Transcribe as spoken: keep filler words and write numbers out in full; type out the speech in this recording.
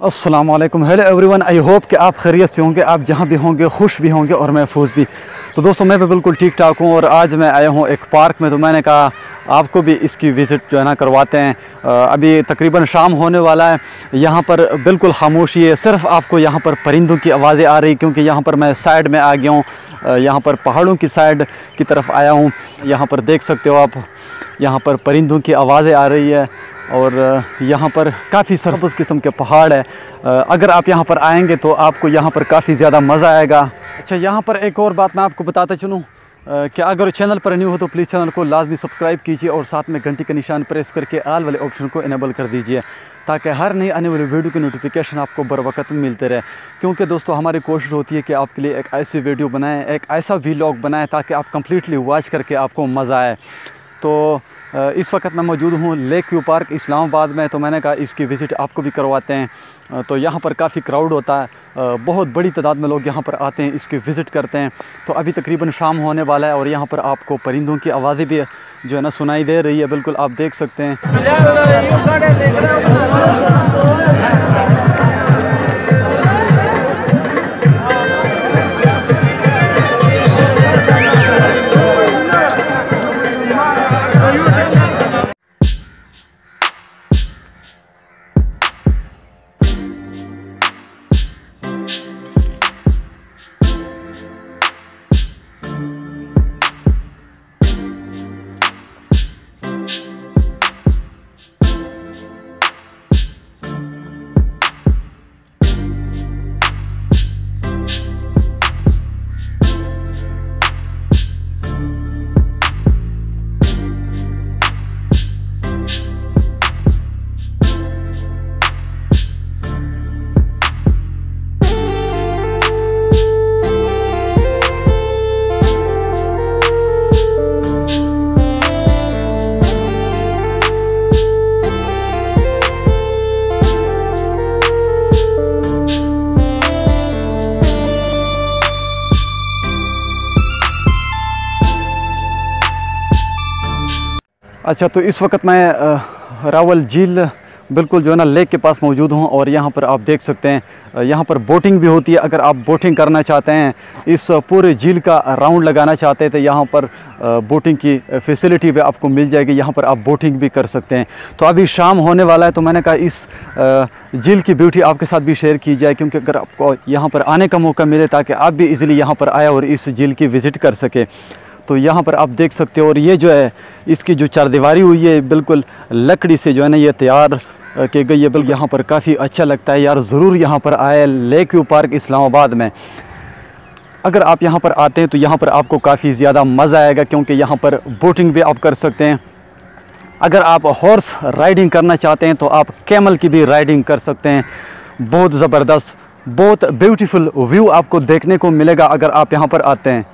अस्सलाम वालेकुम, hello everyone. I hope कि आप खैरियत से होंगे, आप जहां भी होंगे खुश भी होंगे और महफूज भी। तो दोस्तों मैं भी बिल्कुल ठीक ठाक हूं और आज मैं आया हूं एक पार्क में। तो मैंने कहा आपको भी इसकी विज़िट जो है ना करवाते हैं। अभी तकरीबन शाम होने वाला है। यहाँ पर बिल्कुल खामोशी है, सिर्फ आपको यहाँ पर परिंदों की आवाज़ें आ रही, क्योंकि यहाँ पर मैं साइड में आ गया हूँ, यहाँ पर पहाड़ों की साइड की तरफ आया हूँ। यहाँ पर देख सकते हो आप, यहाँ पर परिंदों की आवाज़ें आ रही है और यहाँ पर काफ़ी सरसब्ज़ किस्म के पहाड़ है। अगर आप यहाँ पर आएंगे तो आपको यहाँ पर काफ़ी ज़्यादा मज़ा आएगा। अच्छा, यहाँ पर एक और बात मैं आपको बताता चलूँ कि अगर चैनल पर न्यू हो तो प्लीज़ चैनल को लाजमी सब्सक्राइब कीजिए और साथ में घंटी का निशान प्रेस करके आल वाले ऑप्शन को इनेबल कर दीजिए, ताकि हर नई आने वाली वीडियो की नोटिफिकेशन आपको बर वक्त मिलते रहे। क्योंकि दोस्तों हमारी कोशिश होती है कि आपके लिए एक ऐसी वीडियो बनाएँ, एक ऐसा वीलॉग बनाएँ ताकि आप कम्प्लीटली वॉच करके आपको मज़ा आए। तो इस वक्त मैं मौजूद हूँ लेक व्यू पार्क इस्लामाबाद में। तो मैंने कहा इसकी विज़िट आपको भी करवाते हैं। तो यहाँ पर काफ़ी क्राउड होता है, बहुत बड़ी तादाद में लोग यहाँ पर आते हैं, इसकी विज़िट करते हैं। तो अभी तकरीबन शाम होने वाला है और यहाँ पर आपको परिंदों की आवाज़ें भी जो है ना सुनाई दे रही है, बिल्कुल आप देख सकते हैं। अच्छा, तो इस वक्त मैं रावल झील बिल्कुल जो है ना लेक के पास मौजूद हूँ और यहाँ पर आप देख सकते हैं यहाँ पर बोटिंग भी होती है। अगर आप बोटिंग करना चाहते हैं, इस पूरे झील का राउंड लगाना चाहते हैं, तो यहाँ पर बोटिंग की फैसिलिटी भी आपको मिल जाएगी। यहाँ पर आप बोटिंग भी कर सकते हैं। तो अभी शाम होने वाला है, तो मैंने कहा इस झील की ब्यूटी आपके साथ भी शेयर की जाए, क्योंकि अगर आपको यहाँ पर आने का मौका मिले ताकि आप भी ईज़िली यहाँ पर आए और इस झील की विज़िट कर सके। तो यहाँ पर आप देख सकते हो, और ये जो है इसकी जो चारदीवारी हुई है बिल्कुल लकड़ी से जो है ना ये तैयार की गई है। बिल्कुल यहाँ पर काफ़ी अच्छा लगता है यार, ज़रूर यहाँ पर आए लेक व्यू पार्क इस्लामाबाद में। अगर आप यहाँ पर आते हैं तो यहाँ पर आपको काफ़ी ज़्यादा मज़ा आएगा, क्योंकि यहाँ पर बोटिंग भी आप कर सकते हैं। अगर आप हॉर्स राइडिंग करना चाहते हैं तो आप कैमल की भी राइडिंग कर सकते हैं। बहुत ज़बरदस्त, बहुत ब्यूटीफुल व्यू आपको देखने को मिलेगा अगर आप यहाँ पर आते हैं।